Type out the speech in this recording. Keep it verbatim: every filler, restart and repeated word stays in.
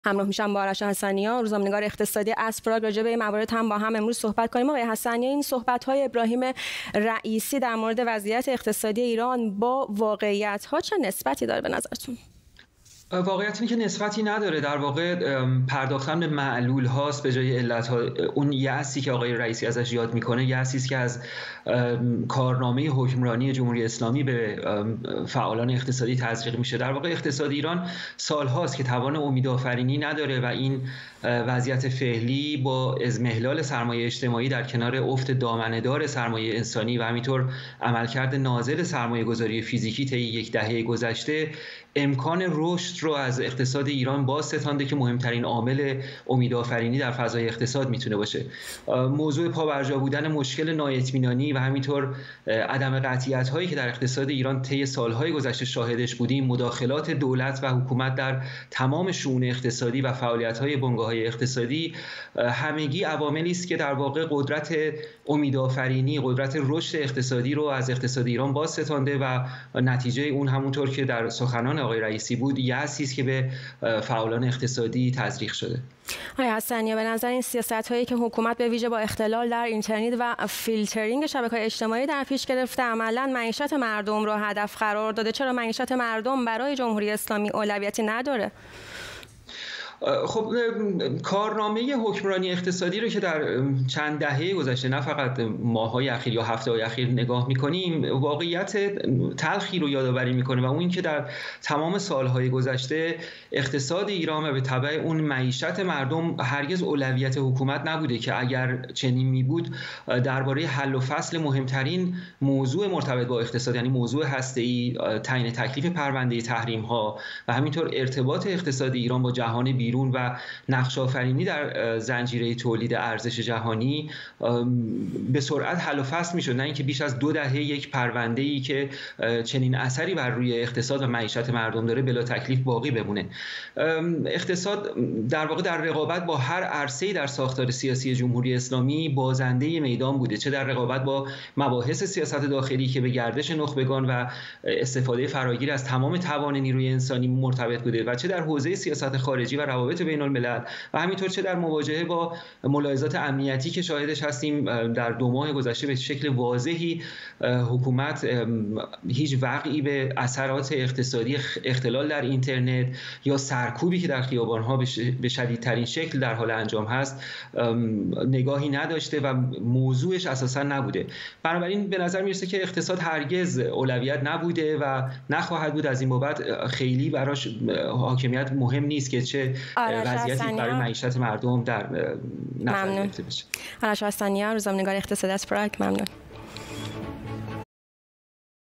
همراه میشم با آرش حسنی‌ها، روزنامه‌نگار اقتصادی از پراگ. راجع به این موارد هم با هم امروز صحبت کنیم. آقای حسنی‌ها، این صحبت‌های ابراهیم رئیسی در مورد وضعیت اقتصادی ایران با واقعیت‌ها چه نسبتی داره به نظرتون؟ واقعیت اینه که نسبتی نداره. در واقع پرداختن به معلول هاست به جای علت ها. اون یأسی که آقای رئیسی ازش یاد میکنه یأسی است که از کارنامه حکمرانی جمهوری اسلامی به فعالان اقتصادی تزریق میشه. در واقع اقتصاد ایران سالهاست که توان امیدآفرینی نداره و این وضعیت فعلی با اضمحلال سرمایه اجتماعی در کنار افت دامنه‌دار سرمایه انسانی و همینطور عملکرد نازل سرمایه گذاری فیزیکی طی یک دهه گذشته امکان رشد رو از اقتصاد ایران باز ستانده که مهمترین عامل امیدآفرینی در فضای اقتصاد میتونه باشه. موضوع پابرجا بودن مشکل نااطمینانی و همینطور عدم قطعیت هایی که در اقتصاد ایران طی سالهای گذشته شاهدش بودیم، مداخلات دولت و حکومت در تمام شؤون اقتصادی و فعالیت های بنگاه‌های اقتصادی، همگی عواملی است که در واقع قدرت امیدآفرینی، قدرت رشد اقتصادی رو از اقتصاد ایران باز ستانده و نتیجه اون همونطور که در سخنان آقای رئیسی بود یأسی است که به فعالان اقتصادی تزریق شده. آقای حسنی‌ها، به نظر این سیاست‌هایی که حکومت به ویژه با اختلال در اینترنت و فیلترینگ شبکه‌های اجتماعی در پیش گرفته، عملاً معیشت مردم رو هدف قرار داده، چرا معیشت مردم برای جمهوری اسلامی اولویتی نداره؟ خب کارنامه حکمرانی اقتصادی رو که در چند دهه گذشته، نه فقط ماه‌های اخیر یا هفته‌های اخیر نگاه می‌کنیم، واقعیت تلخی رو یادآوری می‌کنه و اون اینکه در تمام سال‌های گذشته اقتصاد ایران و به تبع اون معیشت مردم هرگز اولویت حکومت نبوده که اگر چنین می‌بود درباره حل و فصل مهمترین موضوع مرتبط با اقتصاد، یعنی موضوع هسته‌ای، تعیین تکلیف پرونده تحریم‌ها و همینطور ارتباط اقتصاد ایران با جهان بیرون و نقش آفرینی در زنجیره تولید ارزش جهانی به سرعت حل و فصل میشد، نه اینکه بیش از دو دهه یک پرونده‌ای که چنین اثری بر روی اقتصاد و معیشت مردم داره بلا تکلیف باقی بمونه. اقتصاد در واقع در رقابت با هر عرصه‌ای در ساختار سیاسی جمهوری اسلامی بازنده میدان بوده، چه در رقابت با مباحث سیاست داخلی که به گردش نخبگان و استفاده فراگیر از تمام توان نیروی انسانی مرتبط بوده و چه در حوزه سیاست خارجی و روابط بین الملل و همینطور چه در مواجهه با ملاحظات امنیتی که شاهدش هستیم. در دو ماه گذشته به شکل واضحی حکومت هیچ وقعی به اثرات اقتصادی اختلال در اینترنت یا سرکوبی که در خیابان‌ها به شدیدترین شکل در حال انجام هست نگاهی نداشته و موضوعش اساساً نبوده. بنابراین به نظر میرسه که اقتصاد هرگز اولویت نبوده و نخواهد بود. از این بابت خیلی براش حاکمیت مهم نیست که چه وضعیتی برای معیشت مردم در نظر گرفته بشه. آرش حسنی‌ها، روزنامه‌نگار اقتصادی از پراگ. ممنون.